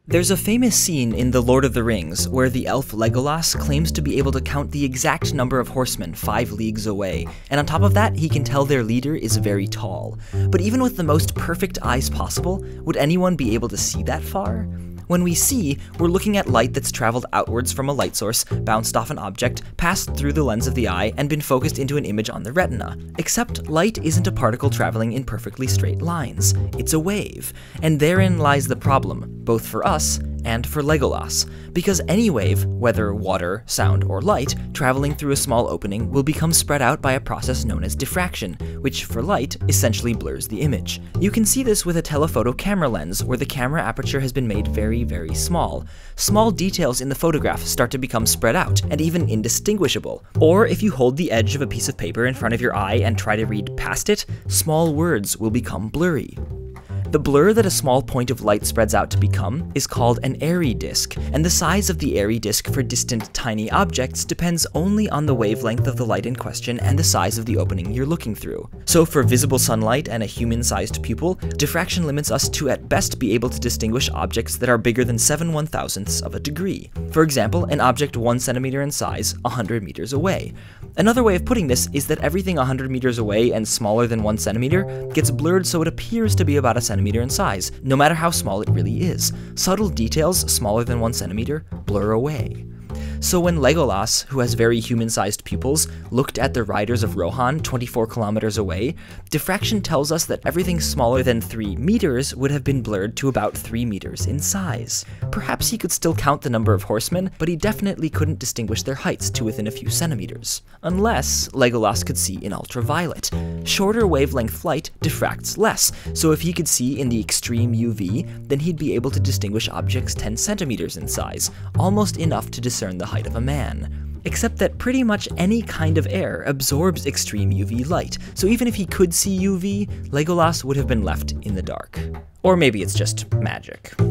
There's a famous scene in The Lord of the Rings where the elf Legolas claims to be able to count the exact number of horsemen 5 leagues away, and on top of that, he can tell their leader is very tall. But even with the most perfect eyes possible, would anyone be able to see that far? When we see, we're looking at light that's traveled outwards from a light source, bounced off an object, passed through the lens of the eye, and been focused into an image on the retina. Except light isn't a particle traveling in perfectly straight lines. It's a wave. And therein lies the problem, both for us and for Legolas. Because any wave, whether water, sound, or light, traveling through a small opening will become spread out by a process known as diffraction, which for light essentially blurs the image. You can see this with a telephoto camera lens, where the camera aperture has been made very, very small. Small details in the photograph start to become spread out, and even indistinguishable. Or if you hold the edge of a piece of paper in front of your eye and try to read past it, small words will become blurry. The blur that a small point of light spreads out to become is called an airy disk, and the size of the airy disk for distant tiny objects depends only on the wavelength of the light in question and the size of the opening you're looking through. So for visible sunlight and a human-sized pupil, diffraction limits us to at best be able to distinguish objects that are bigger than 7/1000ths of a degree. For example, an object 1 centimeter in size, 100 meters away. Another way of putting this is that everything 100 meters away and smaller than 1 centimeter gets blurred so it appears to be about a centimeter in size, no matter how small it really is. Subtle details smaller than 1 centimeter blur away. So when Legolas, who has very human-sized pupils, looked at the riders of Rohan 24 kilometers away, diffraction tells us that everything smaller than 3 meters would have been blurred to about 3 meters in size. Perhaps he could still count the number of horsemen, but he definitely couldn't distinguish their heights to within a few centimeters. Unless Legolas could see in ultraviolet. Shorter wavelength light diffracts less, so if he could see in the extreme UV, then he'd be able to distinguish objects 10 centimeters in size, almost enough to discern the height of a man. Except that pretty much any kind of air absorbs extreme UV light, so even if he could see UV, Legolas would have been left in the dark. Or maybe it's just magic.